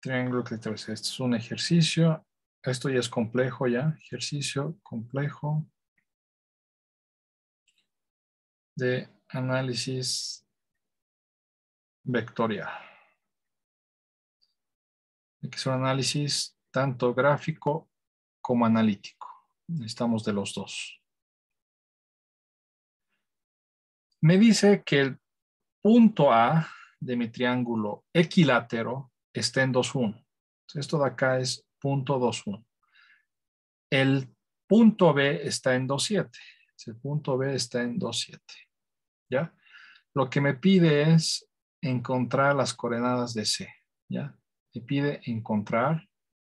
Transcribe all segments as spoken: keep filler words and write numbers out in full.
Triángulo equilátero. Este es un ejercicio. Esto ya es complejo ya. Ejercicio complejo de análisis vectorial. Hay que hacer un análisis tanto gráfico como analítico. Necesitamos de los dos. Me dice que el punto A de mi triángulo equilátero está en dos uno. Esto de acá es punto dos uno. El punto B está en dos siete. El punto B está en dos siete. ¿Ya? Lo que me pide es encontrar las coordenadas de C. ¿Ya? Me pide encontrar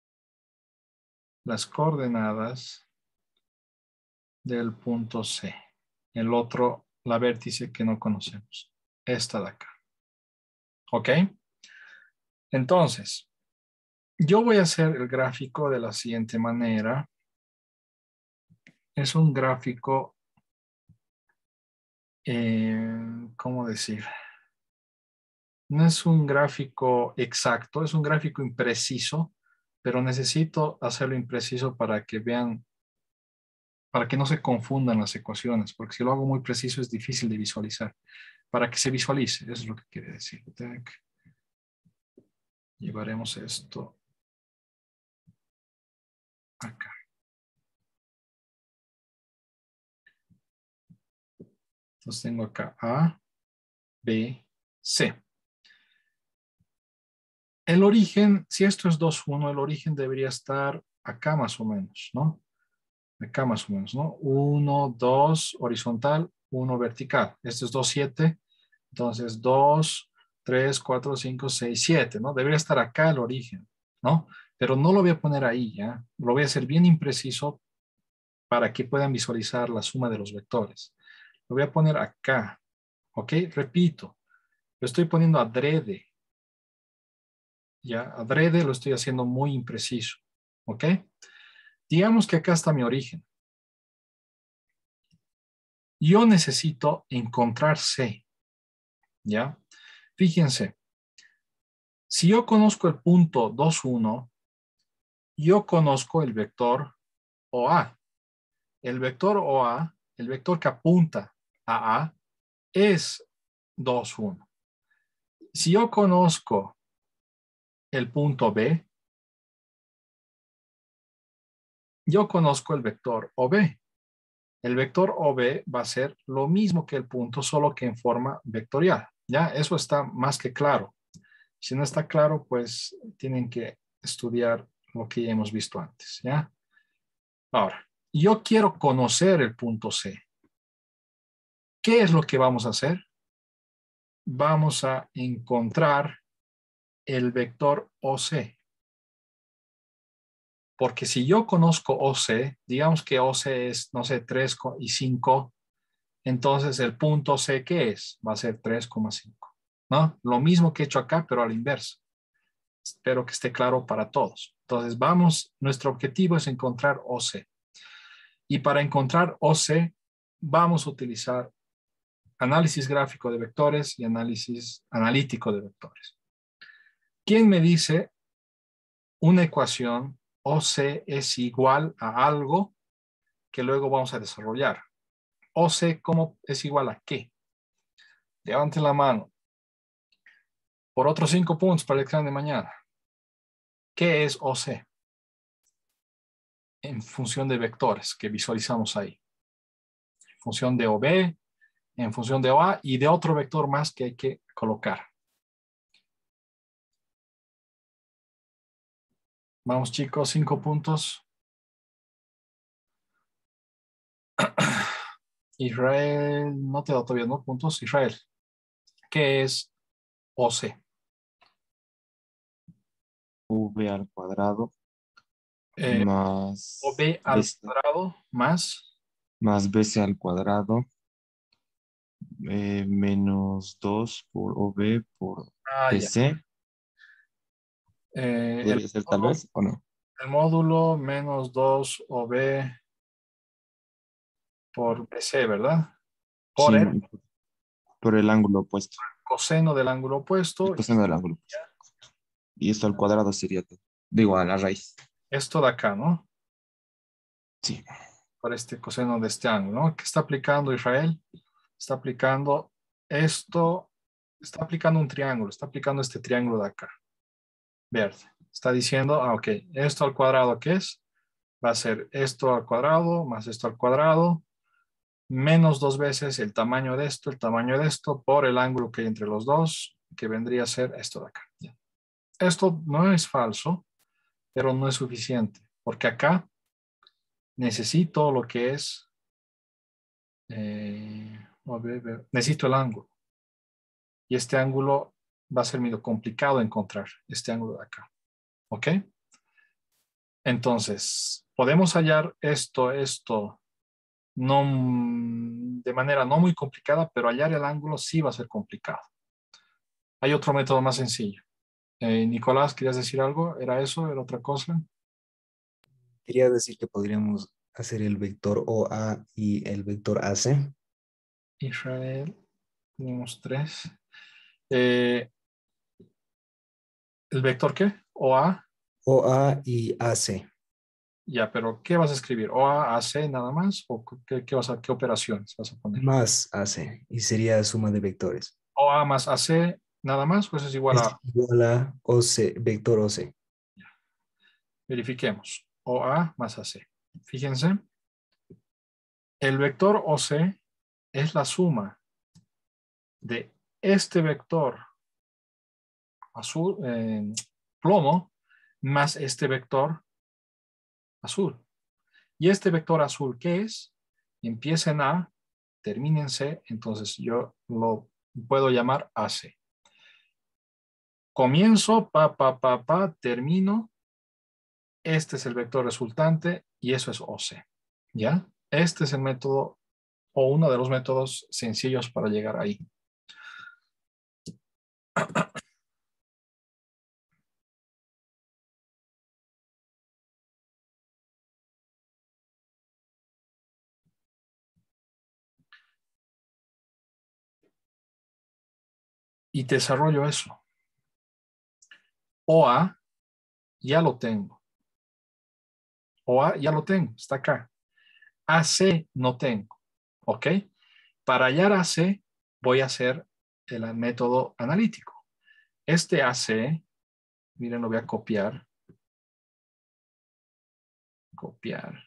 las coordenadas del punto C. El otro, la vértice que no conocemos. Esta de acá. ¿Ok? Entonces, yo voy a hacer el gráfico de la siguiente manera. Es un gráfico, eh, ¿cómo decir? No es un gráfico exacto, es un gráfico impreciso, pero necesito hacerlo impreciso para que vean, para que no se confundan las ecuaciones, porque si lo hago muy preciso es difícil de visualizar. Para que se visualice, eso es lo que quiere decir. Llevaremos esto acá. Entonces tengo acá A, B, C. El origen, si esto es dos uno, el origen debería estar acá más o menos, ¿no? Acá más o menos, ¿no? uno, dos, horizontal, uno vertical. Este es dos siete, entonces dos, tres, cuatro, cinco, seis, siete, ¿no? Debería estar acá el origen, ¿no? Pero no lo voy a poner ahí, ¿ya? Lo voy a hacer bien impreciso para que puedan visualizar la suma de los vectores. Lo voy a poner acá, ¿ok? Repito, lo estoy poniendo adrede. Ya, adrede lo estoy haciendo muy impreciso, ¿ok? Digamos que acá está mi origen. Yo necesito encontrar C, ¿ya? Fíjense, si yo conozco el punto dos uno, yo conozco el vector O A. El vector O A, el vector que apunta a A, es dos uno. Si yo conozco el punto B, yo conozco el vector O B. El vector O B va a ser lo mismo que el punto, solo que en forma vectorial. ¿Ya? Eso está más que claro. Si no está claro, pues tienen que estudiar lo que ya hemos visto antes. ¿Ya? Ahora, yo quiero conocer el punto C. ¿Qué es lo que vamos a hacer? Vamos a encontrar el vector O C. Porque si yo conozco O C, digamos que O C es, no sé, tres y cinco, entonces el punto C, ¿qué es? Va a ser tres coma cinco, ¿no? Lo mismo que he hecho acá, pero a la inversa. Espero que esté claro para todos. Entonces vamos, nuestro objetivo es encontrar O C. Y para encontrar O C, vamos a utilizar análisis gráfico de vectores y análisis analítico de vectores. ¿Quién me dice una ecuación O C es igual a algo que luego vamos a desarrollar? O C, ¿cómo es igual a qué? Levanten la mano. Por otros cinco puntos para el examen de mañana. ¿Qué es O C? En función de vectores que visualizamos ahí. En función de O B, en función de O A y de otro vector más que hay que colocar. Vamos chicos, cinco puntos. Israel, no te da todavía, ¿no? Puntos. Israel, ¿qué es O C? V al cuadrado Eh, más O B B al C, cuadrado más más B C al cuadrado eh, menos dos por O B por ah, ya. B C. Eh, el, ¿Podría ser tal módulo, vez o no? el módulo menos dos O B por B C, ¿verdad? Por Sí, el por el ángulo opuesto. coseno del ángulo El opuesto. coseno del ángulo opuesto. Y esto al cuadrado sería, digo, a la raíz. Esto de acá, ¿no? Sí. Para este coseno de este ángulo, ¿no? ¿Qué está aplicando Israel? Está aplicando esto, está aplicando un triángulo, está aplicando este triángulo de acá, verde. Está diciendo, ah, ok, esto al cuadrado, ¿qué es? Va a ser esto al cuadrado más esto al cuadrado, menos dos veces el tamaño de esto, el tamaño de esto, por el ángulo que hay entre los dos, que vendría a ser esto de acá. Esto no es falso, pero no es suficiente, porque acá necesito lo que es, eh, a ver, ver, necesito el ángulo. Y este ángulo va a ser medio complicado encontrar, este ángulo de acá. ¿Ok? Entonces, podemos hallar esto, esto, no, de manera no muy complicada, pero hallar el ángulo sí va a ser complicado. Hay otro método más sencillo. Eh, Nicolás, ¿querías decir algo? ¿Era eso? ¿Era otra cosa? Quería decir que podríamos hacer el vector O A y el vector A C. Israel, tenemos tres. Eh, ¿El vector qué? O A. O A y A C. Ya, pero ¿qué vas a escribir? ¿O A, A, C nada más? ¿O qué, qué, vas a, qué operaciones vas a poner? Más A C. Y sería suma de vectores. ¿O A más A C nada más? Pues es igual Es a... igual a O C, vector O C. Verifiquemos. O A más A C. Fíjense, el vector O C es la suma de este vector azul, eh, plomo, más este vector azul. Y este vector azul, ¿qué es? Empieza en A, termina en C, entonces yo lo puedo llamar A C. Comienzo, pa, pa, pa, pa, termino. Este es el vector resultante y eso es O C. ¿Ya? Este es el método o uno de los métodos sencillos para llegar ahí. Y desarrollo eso. O A ya lo tengo. O A ya lo tengo, está acá. A C no tengo. ¿Ok? Para hallar A C voy a hacer el método analítico. Este A C, miren, lo voy a copiar. Copiar.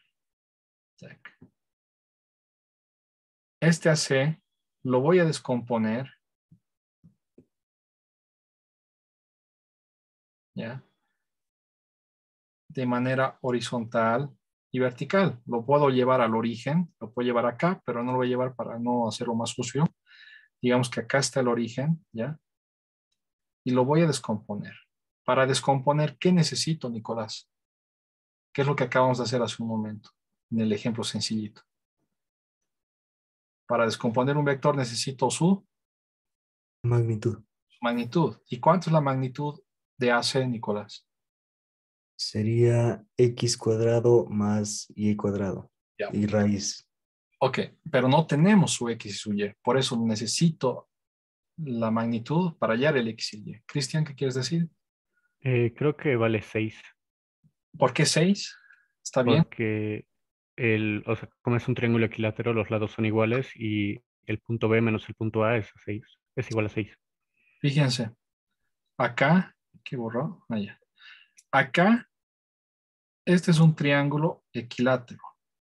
Este A C lo voy a descomponer. ¿Ya? De manera horizontal y vertical. Lo puedo llevar al origen, lo puedo llevar acá, pero no lo voy a llevar para no hacerlo más sucio. Digamos que acá está el origen, ¿ya? Y lo voy a descomponer. Para descomponer, ¿qué necesito, Nicolás? ¿Qué es lo que acabamos de hacer hace un momento en el ejemplo sencillito? Para descomponer un vector necesito su Magnitud. magnitud. ¿Y cuánto es la magnitud de A C, Nicolás? Sería X cuadrado más Y cuadrado. Ya. Y raíz. Ok, pero no tenemos su X y su Y. Por eso necesito la magnitud para hallar el X y Y. Cristian, ¿qué quieres decir? Eh, creo que vale seis, ¿Por qué seis? ¿Está bien? porque el, o sea, como es un triángulo equilátero, los lados son iguales y el punto B menos el punto A es seis, es igual a seis. Fíjense, acá, ¿qué borró? Allá. Acá, este es un triángulo equilátero.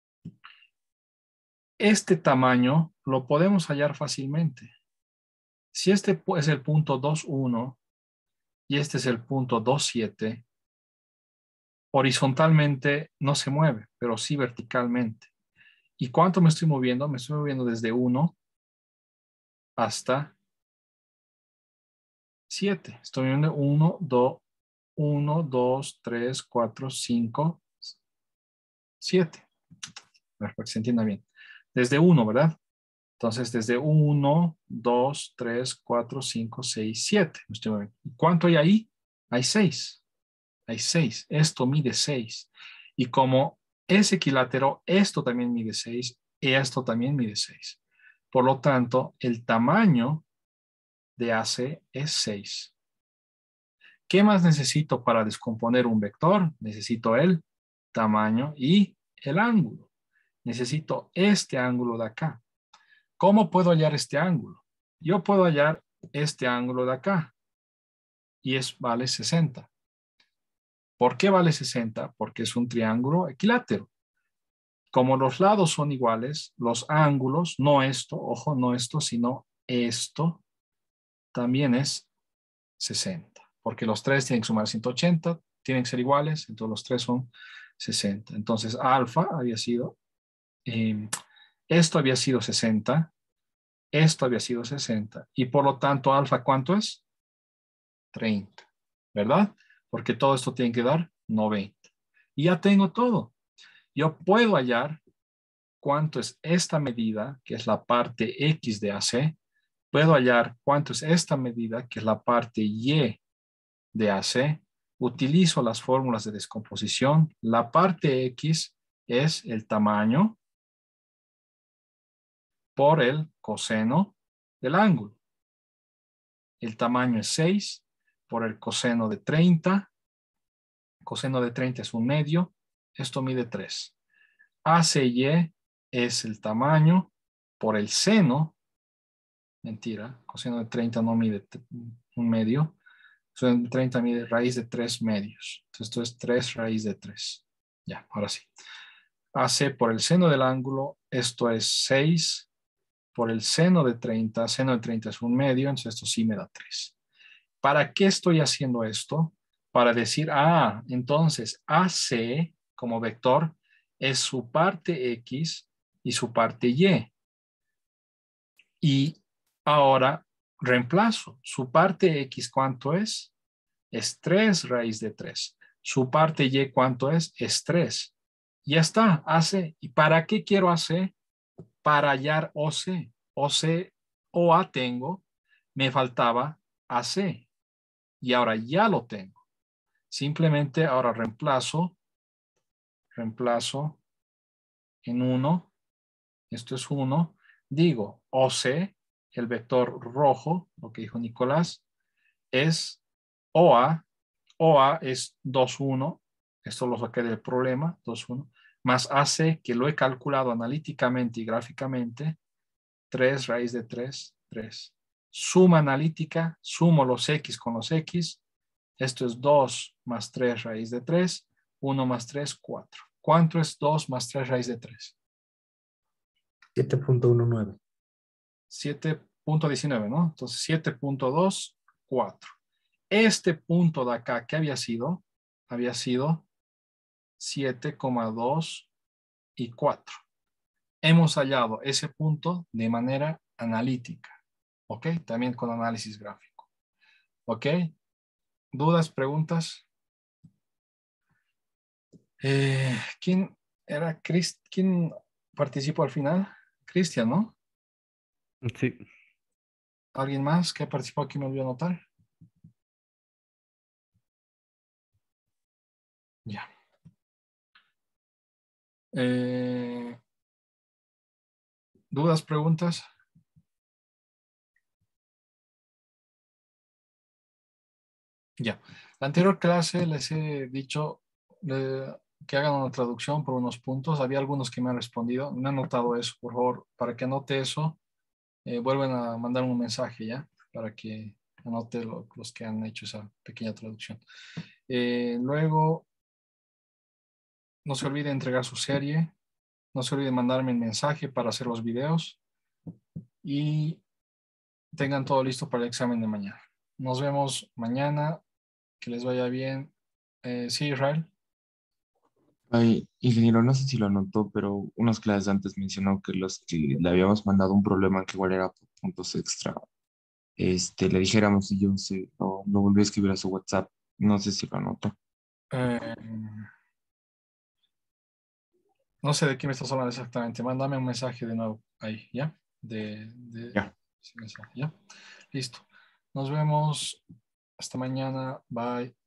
Este tamaño lo podemos hallar fácilmente. Si este es el punto dos uno y este es el punto dos siete, horizontalmente no se mueve, pero sí verticalmente. ¿Y cuánto me estoy moviendo? Me estoy moviendo desde uno hasta siete. Estoy moviendo uno, dos, uno, dos, tres, cuatro, cinco, siete. Para que se entienda bien. Desde uno, ¿verdad? Entonces, desde uno, dos, tres, cuatro, cinco, seis, siete. Me estoy moviendo. ¿Cuánto hay ahí? Hay seis. Hay seis. Esto mide seis. Y como es equilátero, esto también mide seis y esto también mide seis. Por lo tanto, el tamaño de A C es seis. ¿Qué más necesito para descomponer un vector? Necesito el tamaño y el ángulo. Necesito este ángulo de acá. ¿Cómo puedo hallar este ángulo? Yo puedo hallar este ángulo de acá y es, vale sesenta. ¿Por qué vale sesenta? Porque es un triángulo equilátero. Como los lados son iguales, los ángulos, no esto, ojo, no esto, sino esto, también es sesenta. Porque los tres tienen que sumar ciento ochenta, tienen que ser iguales, entonces los tres son sesenta. Entonces alfa había sido, eh, esto había sido sesenta, esto había sido sesenta, y por lo tanto alfa, ¿cuánto es? treinta, ¿verdad? Porque todo esto tiene que dar noventa. Y ya tengo todo. Yo puedo hallar cuánto es esta medida, que es la parte X de A C. Puedo hallar cuánto es esta medida, que es la parte Y de A C. Utilizo las fórmulas de descomposición. La parte X es el tamaño por el coseno del ángulo. El tamaño es seis por el coseno de treinta. El coseno de treinta es un medio. Esto mide tres. A C Y es el tamaño por el seno. Mentira, coseno de treinta no mide un medio. Coseno de treinta mide raíz de tres medios. Entonces esto es tres raíz de tres. Ya, ahora sí. A C por el seno del ángulo, esto es seis por el seno de treinta. Seno de treinta es un medio, entonces esto sí me da tres. ¿Para qué estoy haciendo esto? Para decir, ah, entonces A C como vector es su parte X y su parte Y. Y ahora reemplazo. Su parte X, ¿cuánto es? Es tres raíz de tres. Su parte Y, ¿cuánto es? Es tres. Ya está, A C. ¿Y para qué quiero A C? Para hallar O C. O C, O A tengo. Me faltaba A C. Y ahora ya lo tengo. Simplemente ahora reemplazo. Reemplazo en uno. Esto es uno. Digo, O C, el vector rojo, lo que dijo Nicolás, es O A. O A es dos, uno. Esto lo saqué del problema, dos, uno. Más A C, que lo he calculado analíticamente y gráficamente, tres raíz de tres, tres. Suma analítica, sumo los X con los X. Esto es dos más tres raíz de tres. uno más tres, cuatro. ¿Cuánto es dos más tres raíz de tres? siete punto diecinueve. siete punto diecinueve, ¿no? Entonces siete punto dos, cuatro. Este punto de acá, ¿qué había sido? Había sido siete coma dos y cuatro. Hemos hallado ese punto de manera analítica, ¿ok? También con análisis gráfico, ¿ok? ¿Dudas, preguntas? Eh, ¿Quién era? Chris, ¿quién participó al final? Cristian, ¿no? Sí. ¿Alguien más que participó aquí me olvidó anotar? Ya. Eh, ¿Dudas, preguntas? Ya. La anterior clase les he dicho eh, que hagan una traducción por unos puntos. Había algunos que me han respondido. Me han notado eso, por favor. Para que anote eso, eh, vuelven a mandar un mensaje, ¿ya? Para que anote lo- los que han hecho esa pequeña traducción. Eh, luego, no se olvide entregar su serie. No se olvide mandarme el mensaje para hacer los videos. Y tengan todo listo para el examen de mañana. Nos vemos mañana. Que les vaya bien. Eh, sí, Israel. Ay, ingeniero, no sé si lo anotó, pero unas clases antes mencionó que los que le habíamos mandado un problema que igual era por puntos extra, este, le dijéramos y yo se lo, lo volví a escribir a su WhatsApp. No sé si lo anotó. Eh, no sé de qué me estás hablando exactamente. Mándame un mensaje de nuevo ahí, ¿ya? De, de Ya. ese mensaje, ¿ya? Listo. Nos vemos. Hasta mañana. Bye.